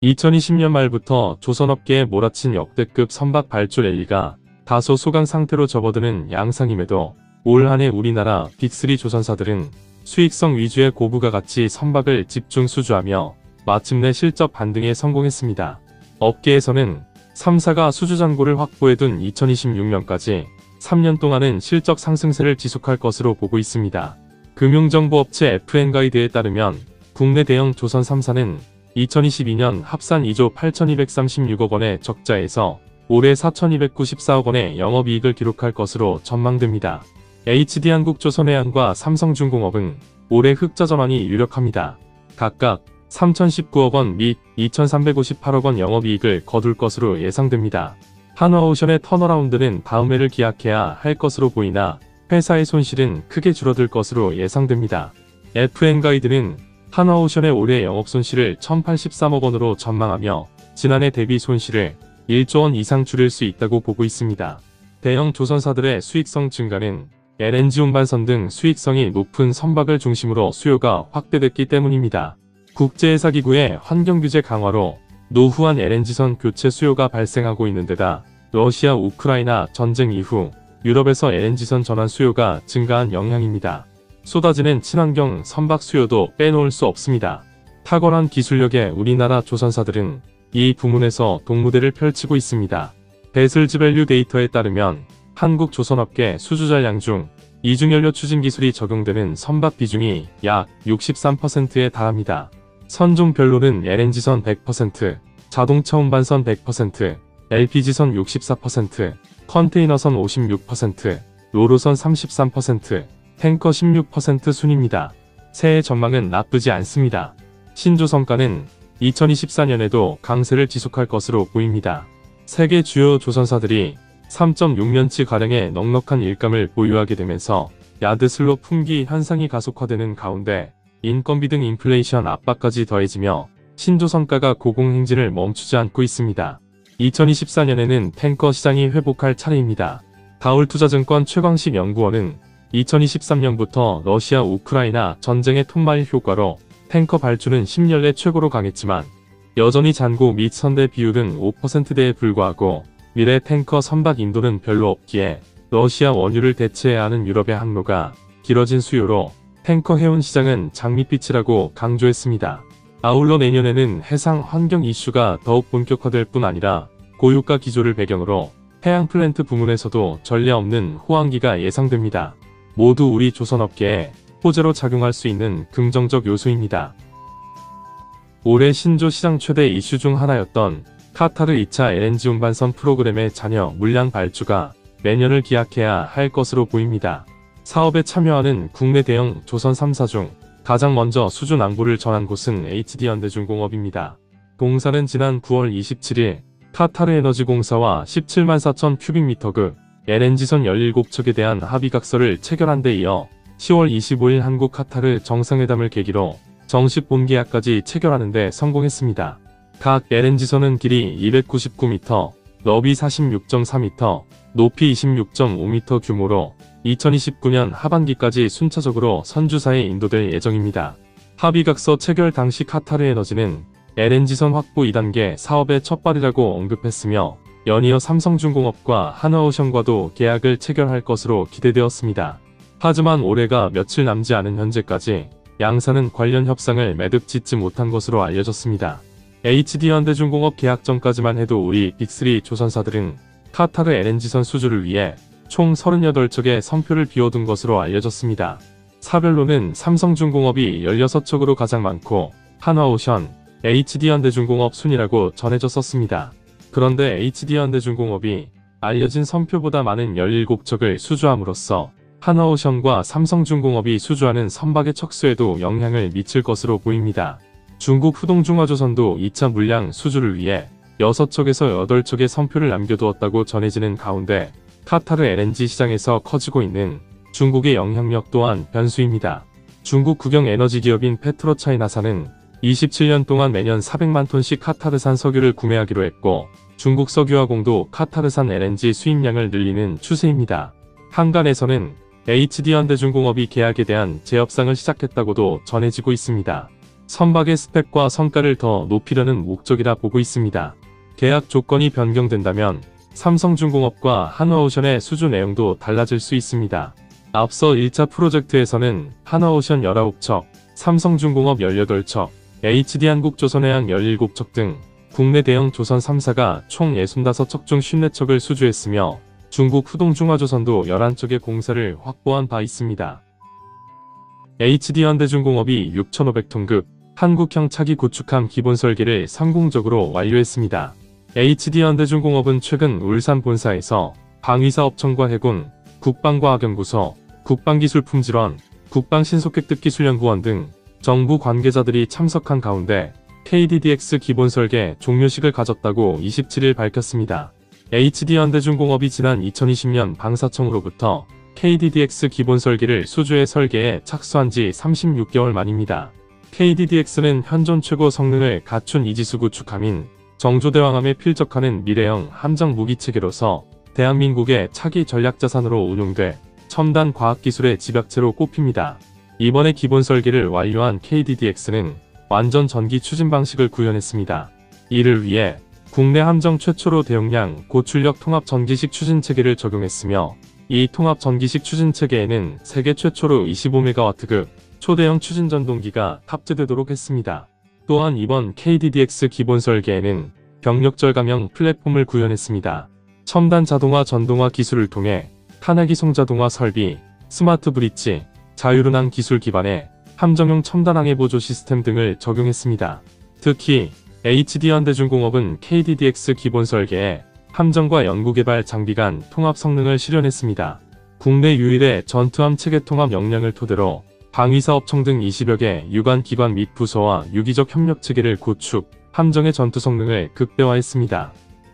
2020년 말부터 조선업계에 몰아친 역대급 선박 발주 랠리가 다소 소강 상태로 접어드는 양상임에도 올 한해 우리나라 빅3 조선사들은 수익성 위주의 고부가 가치 선박을 집중 수주하며 마침내 실적 반등에 성공했습니다. 업계에서는 3사가 수주 잔고를 확보해둔 2026년까지 3년 동안은 실적 상승세를 지속할 것으로 보고 있습니다. 금융정보업체 FN가이드에 따르면 국내 대형 조선 3사는 2022년 합산 2조 8,236억 원의 적자에서 올해 4,294억 원의 영업이익을 기록할 것으로 전망됩니다. HD한국조선해양과 삼성중공업은 올해 흑자 전환이 유력합니다. 각각 3,019억 원 및 2,358억 원 영업이익을 거둘 것으로 예상됩니다. 한화오션의 턴어라운드는 다음 해를 기약해야 할 것으로 보이나 회사의 손실은 크게 줄어들 것으로 예상됩니다. FN가이드는 한화오션의 올해 영업손실을 1,083억 원으로 전망하며 지난해 대비 손실을 1조 원 이상 줄일 수 있다고 보고 있습니다. 대형 조선사들의 수익성 증가는 LNG 운반선 등 수익성이 높은 선박을 중심으로 수요가 확대됐기 때문입니다. 국제해사기구의 환경규제 강화로 노후한 LNG선 교체 수요가 발생하고 있는 데다 러시아 우크라이나 전쟁 이후 유럽에서 LNG선 전환 수요가 증가한 영향입니다. 쏟아지는 친환경 선박 수요도 빼놓을 수 없습니다. 탁월한 기술력의 우리나라 조선사들은 이 부문에서 동무대를 펼치고 있습니다. 베슬즈밸류 데이터에 따르면 한국 조선업계 수주 잔량 중 이중연료 추진 기술이 적용되는 선박 비중이 약 63%에 달합니다. 선종별로는 LNG선 100%, 자동차 운반선 100%, LPG선 64%, 컨테이너선 56%, 로로선 33%, 탱커 16% 순입니다. 새해 전망은 나쁘지 않습니다. 신조선가는 2024년에도 강세를 지속할 것으로 보입니다. 세계 주요 조선사들이 3.6년치 가량의 넉넉한 일감을 보유하게 되면서 야드슬로 품귀 현상이 가속화되는 가운데 인건비 등 인플레이션 압박까지 더해지며 신조선가가 고공행진을 멈추지 않고 있습니다. 2024년에는 탱커 시장이 회복할 차례입니다. 다울투자증권 최광식 연구원은 2023년부터 러시아 우크라이나 전쟁의 톤마일 효과로 탱커 발주는 10년 내 최고로 강했지만 여전히 잔고 및 선대 비율은 5%대에 불과하고 미래 탱커 선박 인도는 별로 없기에 러시아 원유를 대체해야 하는 유럽의 항로가 길어진 수요로 탱커 해운 시장은 장밋빛이라고 강조했습니다. 아울러 내년에는 해상 환경 이슈가 더욱 본격화될 뿐 아니라 고유가 기조를 배경으로 해양 플랜트 부문에서도 전례 없는 호황기가 예상됩니다. 모두 우리 조선업계에 호재로 작용할 수 있는 긍정적 요소입니다. 올해 신조 시장 최대 이슈 중 하나였던 카타르 2차 LNG 운반선 프로그램의 잔여 물량 발주가 내년을 기약해야 할 것으로 보입니다. 사업에 참여하는 국내 대형 조선 3사 중 가장 먼저 수주 낭보를 전한 곳은 HD현대중공업입니다. 공사는 지난 9월 27일 카타르에너지공사와 17만 4천 큐빅미터급 LNG선 17척에 대한 합의각서를 체결한 데 이어 10월 25일 한국 카타르 정상회담을 계기로 정식 본계약까지 체결하는 데 성공했습니다. 각 LNG선은 길이 299m, 너비 46.4m, 높이 26.5m 규모로 2029년 하반기까지 순차적으로 선주사에 인도될 예정입니다. 합의각서 체결 당시 카타르에너지는 LNG선 확보 2단계 사업의 첫발이라고 언급했으며 연이어 삼성중공업과 한화오션과도 계약을 체결할 것으로 기대되었습니다. 하지만 올해가 며칠 남지 않은 현재까지 양사는 관련 협상을 매듭 짓지 못한 것으로 알려졌습니다. HD현대중공업 계약 전까지만 해도 우리 빅3 조선사들은 카타르 LNG선 수주를 위해 총 38척의 선표를 비워둔 것으로 알려졌습니다. 사별로는 삼성중공업이 16척으로 가장 많고 한화오션, HD현대중공업 순이라고 전해졌었습니다. 그런데 HD현대중공업이 알려진 선표보다 많은 17척을 수주함으로써 한화오션과 삼성중공업이 수주하는 선박의 척수에도 영향을 미칠 것으로 보입니다. 중국 후동중화조선도 2차 물량 수주를 위해 6척에서 8척의 선표를 남겨두었다고 전해지는 가운데 카타르 LNG 시장에서 커지고 있는 중국의 영향력 또한 변수입니다. 중국 국영 에너지 기업인 페트로차이나사는 27년 동안 매년 400만 톤씩 카타르산 석유를 구매하기로 했고 중국 석유화공도 카타르산 LNG 수입량을 늘리는 추세입니다. 한간에서는 HD현대중공업이 계약에 대한 재협상을 시작했다고도 전해지고 있습니다. 선박의 스펙과 성과를 더 높이려는 목적이라 보고 있습니다. 계약 조건이 변경된다면 삼성중공업과 한화오션의 수주 내용도 달라질 수 있습니다. 앞서 1차 프로젝트에서는 한화오션 19척, 삼성중공업 18척, HD한국조선해양 17척 등 국내 대형 조선 3사가 총 65척 중 54척을 수주했으며 중국 후동중화조선도 11척의 공사를 확보한 바 있습니다. HD현대중공업이 6,500톤급 한국형 차기 구축함 기본 설계를 성공적으로 완료했습니다. HD현대중공업은 최근 울산 본사에서 방위사업청과 해군, 국방과학연구소, 국방기술품질원, 국방신속획득기술연구원 등 정부 관계자들이 참석한 가운데 KDDX 기본 설계 종료식을 가졌다고 27일 밝혔습니다. HD현대중공업이 지난 2020년 방사청으로부터 KDDX 기본 설계를 수주해 설계에 착수한 지 36개월 만입니다. KDDX는 현존 최고 성능을 갖춘 이지수 구축함인 정조대왕함에 필적하는 미래형 함정 무기체계로서 대한민국의 차기 전략자산으로 운용돼 첨단 과학기술의 집약체로 꼽힙니다. 이번에 기본 설계를 완료한 KDDX는 완전 전기 추진 방식을 구현했습니다. 이를 위해 국내 함정 최초로 대용량 고출력 통합 전기식 추진체계를 적용했으며 이 통합 전기식 추진체계에는 세계 최초로 25MW급 초대형 추진전동기가 탑재되도록 했습니다. 또한 이번 KDDX 기본 설계에는 병력 절감형 플랫폼을 구현했습니다. 첨단 자동화 전동화 기술을 통해 탄핵이 송자동화 설비, 스마트 브릿지, 자율운항 기술 기반의 함정용 첨단 항해 보조 시스템 등을 적용했습니다. 특히 HD현대중공업은 KDDX 기본 설계에 함정과 연구개발 장비 간 통합 성능을 실현했습니다. 국내 유일의 전투함 체계 통합 역량을 토대로 방위사업청 등 20여 개 유관기관 및 부서와 유기적 협력 체계를 구축, 함정의 전투 성능을 극대화했습니다.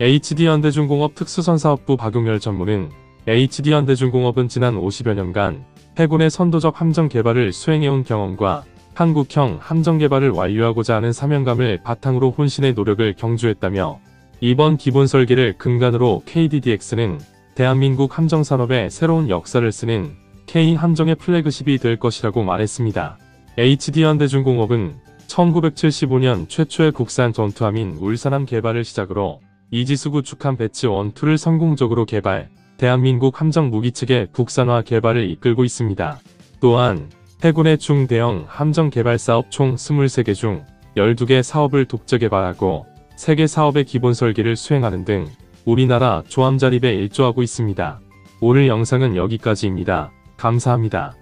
HD현대중공업 특수선사업부 박용열 전무는 HD현대중공업은 지난 50여 년간 해군의 선도적 함정 개발을 수행해온 경험과 한국형 함정 개발을 완료하고자 하는 사명감을 바탕으로 혼신의 노력을 경주했다며 이번 기본 설계를 근간으로 KDDX는 대한민국 함정산업의 새로운 역사를 쓰는 K함정의 플래그십이 될 것이라고 말했습니다. HD현대중공업은 1975년 최초의 국산 전투함인 울산함 개발을 시작으로 이지수 구축함 배치 1, 2를 성공적으로 개발, 대한민국 함정 무기체계 국산화 개발을 이끌고 있습니다. 또한 해군의 중대형 함정 개발 사업 총 23개 중 12개 사업을 독자 개발하고 3개 사업의 기본 설계를 수행하는 등 우리나라 조함 자립에 일조하고 있습니다. 오늘 영상은 여기까지입니다. 감사합니다.